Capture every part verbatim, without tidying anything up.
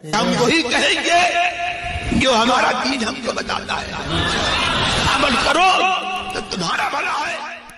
ہم وہی کہیں گے جو ہمارا دین ہم کو بتاتا ہے، عمل کرو تو تمہارا بھلا ہے۔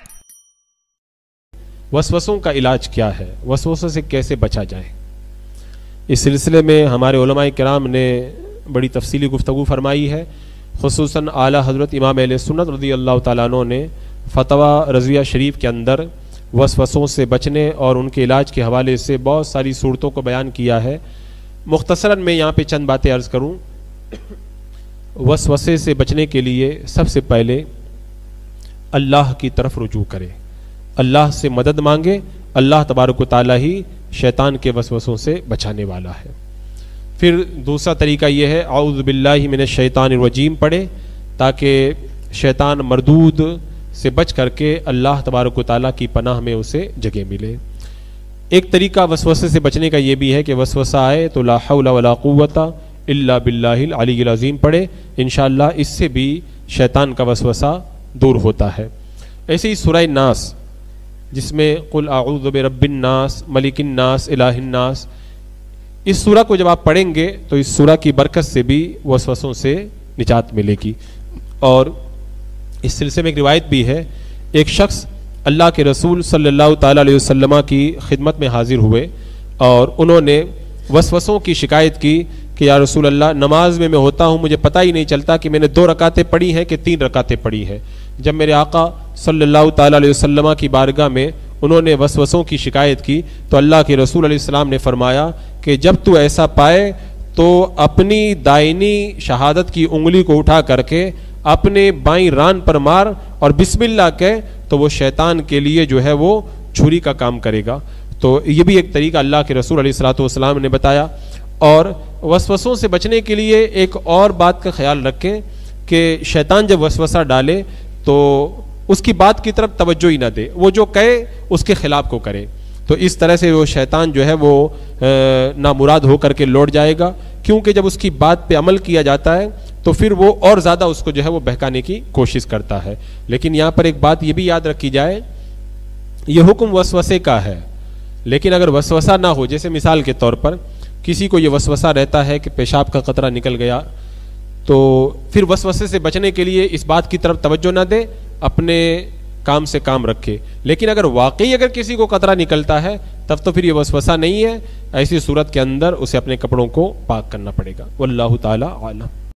وسوسوں کا علاج کیا ہے، وسوسوں سے کیسے بچا جائے، اس سلسلے میں ہمارے علماء کرام نے بڑی تفصیلی گفتگو فرمائی ہے۔ خصوصاً اعلیٰ حضرت امام اہل سنت رضی اللہ تعالیٰ عنہ نے فتویٰ رضویہ شریف کے اندر وسوسوں سے بچنے اور ان کے علاج کے حوالے سے بہت ساری صورتوں کو بیان کیا ہے۔ مختصراً میں یہاں پہ چند باتیں عرض کروں۔ وسوسے سے بچنے کے لیے سب سے پہلے اللہ کی طرف رجوع کرے، اللہ سے مدد مانگے۔ اللہ تبارک و تعالیٰ ہی شیطان کے وسوسوں سے بچانے والا ہے۔ پھر دوسرا طریقہ یہ ہے اعوذ باللہ من الشیطان الرجیم پڑھے، تاکہ شیطان مردود سے بچ کر کے اللہ تبارک و تعالیٰ کی پناہ میں اسے جگہ ملے۔ ایک طریقہ وسوسے سے بچنے کا یہ بھی ہے کہ وسوسہ آئے تو لا حول ولا قوت الا باللہ العلی العظیم پڑھے، انشاءاللہ اس سے بھی شیطان کا وسوسہ دور ہوتا ہے۔ ایسے ہی سورہ ناس جس میں قل اعوذ برب الناس ملک الناس الہ الناس، اس سورہ کو جب آپ پڑھیں گے تو اس سورہ کی برکت سے بھی وسوسوں سے نجات ملے گی۔ اور اس سلسلے میں ایک روایت بھی ہے، ایک شخص اللہ کے رسول صلی اللہ تعالیٰ علیہ وسلم کی خدمت میں حاضر ہوئے اور انہوں نے وسوسوں کی شکایت کی کہ یا رسول اللہ نماز میں میں ہوتا ہوں، مجھے پتہ ہی نہیں چلتا کہ میں نے دو رکعتیں پڑھی ہیں کہ تین رکعتیں پڑھی ہیں۔ جب میرے آقا صلی اللہ تعالیٰ علیہ وسلم کی بارگاہ میں انہوں نے وسوسوں کی شکایت کی تو اللہ کے رسول علیہ السلام نے فرمایا کہ جب تو ایسا پائے تو اپنی دائنی شہادت کی انگلی کو اٹھا کر کے اپنے بائیں ران پر مار اور بسم اللہ کہے تو وہ شیطان کے لیے جو ہے وہ چھری کا کام کرے گا۔ تو یہ بھی ایک طریقہ اللہ کے رسول علیہ الصلوۃ والسلام نے بتایا۔ اور وسوسوں سے بچنے کے لیے ایک اور بات کا خیال رکھیں کہ شیطان جب وسوسہ ڈالے تو اس کی بات کی طرف توجہ ہی نہ دے، وہ جو کہے اس کے خلاف کو کرے، تو اس طرح سے وہ شیطان جو ہے وہ نامراد ہو کر کے لوٹ جائے گا، کیونکہ جب اس کی بات پہ عمل کیا جاتا ہے تو پھر وہ اور زیادہ اس کو جو ہے وہ بہکانے کی کوشش کرتا ہے۔ لیکن یہاں پر ایک بات یہ بھی یاد رکھی جائے، یہ حکم وسوسے کا ہے، لیکن اگر وسوسہ نہ ہو، جیسے مثال کے طور پر کسی کو یہ وسوسہ رہتا ہے کہ پیشاب کا قطرہ نکل گیا، تو پھر وسوسے سے بچنے کے لیے اس بات کی طرف توجہ نہ دے، اپنے کام سے کام رکھے۔ لیکن اگر واقعی اگر کسی کو قطرہ نکلتا ہے تب تو پھر یہ وسوسہ نہیں ہے، ایسی صورت کے اندر اسے اپنے کپڑوں کو پاک کرنا پڑے گا۔ واللہ تعالی عالم۔